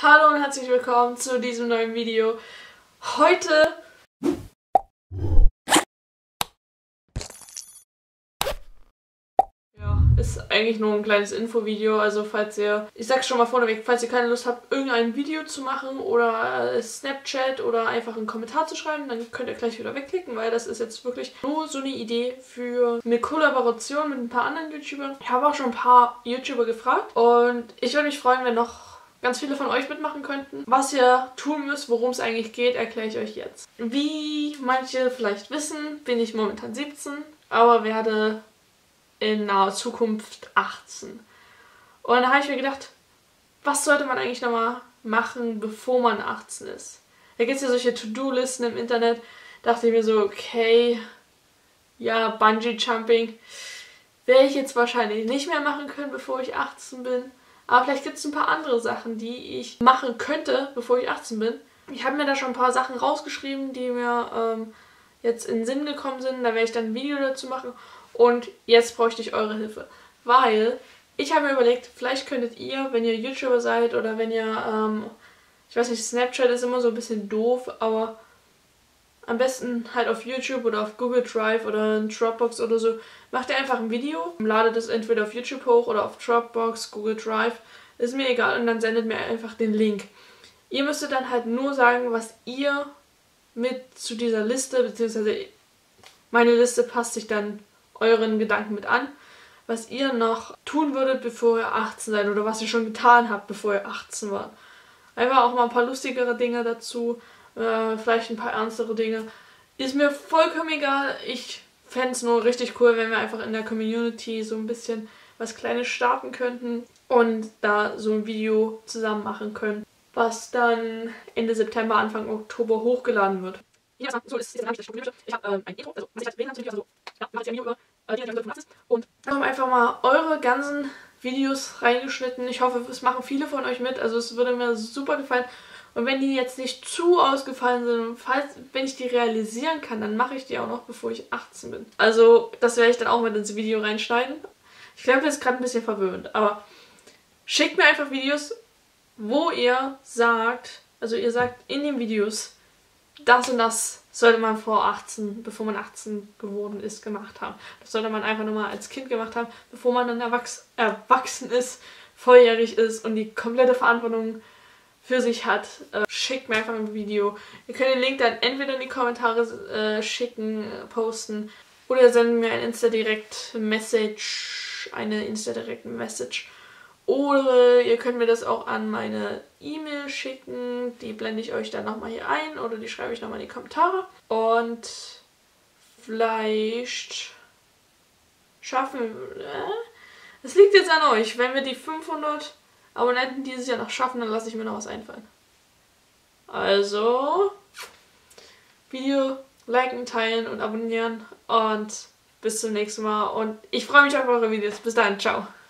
Hallo und herzlich willkommen zu diesem neuen Video. Heute ist eigentlich nur ein kleines Infovideo, also falls ihr, ich sag's schon mal vorneweg, falls ihr keine Lust habt, irgendein Video zu machen oder Snapchat oder einfach einen Kommentar zu schreiben, dann könnt ihr gleich wieder wegklicken, weil das ist jetzt wirklich nur so eine Idee für eine Kollaboration mit ein paar anderen YouTubern. Ich habe auch schon ein paar YouTuber gefragt und ich würde mich freuen, wenn noch ganz viele von euch mitmachen könnten. Was ihr tun müsst, worum es eigentlich geht, erkläre ich euch jetzt. Wie manche vielleicht wissen, bin ich momentan 17, aber werde in naher Zukunft 18. Und da habe ich mir gedacht, was sollte man eigentlich nochmal machen, bevor man 18 ist? Da gibt es ja solche To-Do-Listen im Internet. Da dachte ich mir so, okay, ja, Bungee-Jumping werde ich jetzt wahrscheinlich nicht mehr machen können, bevor ich 18 bin. Aber vielleicht gibt es ein paar andere Sachen, die ich machen könnte, bevor ich 18 bin. Ich habe mir da schon ein paar Sachen rausgeschrieben, die mir jetzt in den Sinn gekommen sind. Da werde ich dann ein Video dazu machen. Und jetzt bräuchte ich eure Hilfe. Weil ich habe mir überlegt, vielleicht könntet ihr, wenn ihr YouTuber seid oder wenn ihr, ich weiß nicht, Snapchat ist immer so ein bisschen doof, aber am besten halt auf YouTube oder auf Google Drive oder in Dropbox oder so, macht ihr einfach ein Video, ladet es entweder auf YouTube hoch oder auf Dropbox, Google Drive, ist mir egal, und dann sendet mir einfach den Link. Ihr müsstet dann halt nur sagen, was ihr mit zu dieser Liste, beziehungsweise meine Liste passt sich dann euren Gedanken mit an, was ihr noch tun würdet, bevor ihr 18 seid oder was ihr schon getan habt, bevor ihr 18 wart. Einfach auch mal ein paar lustigere Dinge dazu, vielleicht ein paar ernstere Dinge. Ist mir vollkommen egal. Ich fände es nur richtig cool, wenn wir einfach in der Community so ein bisschen was Kleines starten könnten und da so ein Video zusammen machen können, was dann Ende September, Anfang Oktober hochgeladen wird. Hier erstmal, so ist der Name, ich habe ein Intro, also was ich halt wählen kann, also ja, mache jetzt ein Video über die und wir haben einfach mal eure ganzen Videos reingeschnitten. Ich hoffe, es machen viele von euch mit, also es würde mir super gefallen. Und wenn die jetzt nicht zu ausgefallen sind und wenn ich die realisieren kann, dann mache ich die auch noch, bevor ich 18 bin. Also das werde ich dann auch mit ins Video reinschneiden. Ich glaube, das ist gerade ein bisschen verwirrend, aber schickt mir einfach Videos, wo ihr sagt, also ihr sagt in den Videos, das und das sollte man vor 18, bevor man 18 geworden ist, gemacht haben. Das sollte man einfach nur mal als Kind gemacht haben, bevor man dann erwachsen ist, volljährig ist und die komplette Verantwortung für sich hat. Schickt mir einfach ein Video. Ihr könnt den Link dann entweder in die Kommentare schicken, posten, oder ihr sendet mir ein Insta-Direct-Message, oder ihr könnt mir das auch an meine E-Mail schicken. Die blende ich euch dann nochmal hier ein oder die schreibe ich nochmal in die Kommentare. Und vielleicht schaffen wir... Es liegt jetzt an euch. Wenn wir die 500 Abonnenten dieses Jahr noch schaffen, dann lasse ich mir noch was einfallen. Also, Video liken, teilen und abonnieren. Und bis zum nächsten Mal. Und ich freue mich auf eure Videos. Bis dann. Ciao.